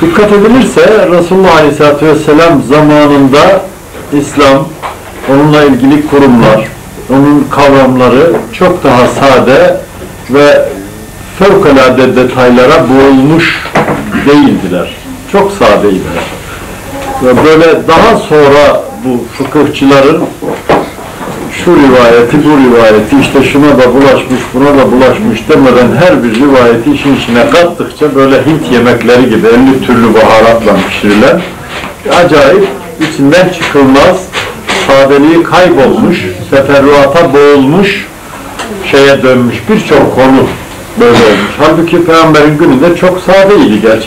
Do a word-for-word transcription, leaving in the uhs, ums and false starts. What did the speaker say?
Dikkat edilirse Resulullah Aleyhisselatü Vesselam zamanında İslam, onunla ilgili kurumlar, onun kavramları çok daha sade ve fevkalade detaylara boğulmuş değildiler. Çok sadeydiler. Ve böyle daha sonra bu fıkıhçıların şu rivayeti, bu rivayeti, işte şuna da bulaşmış, buna da bulaşmış demeden her bir rivayeti işin içine kattıkça böyle Hint yemekleri gibi elli türlü baharatla pişirilen acayip, içinden çıkılmaz, sadeliği kaybolmuş, teferruata boğulmuş, şeye dönmüş birçok konu böyle olmuş. Halbuki Peygamberin gününde çok sadeydi gerçekten.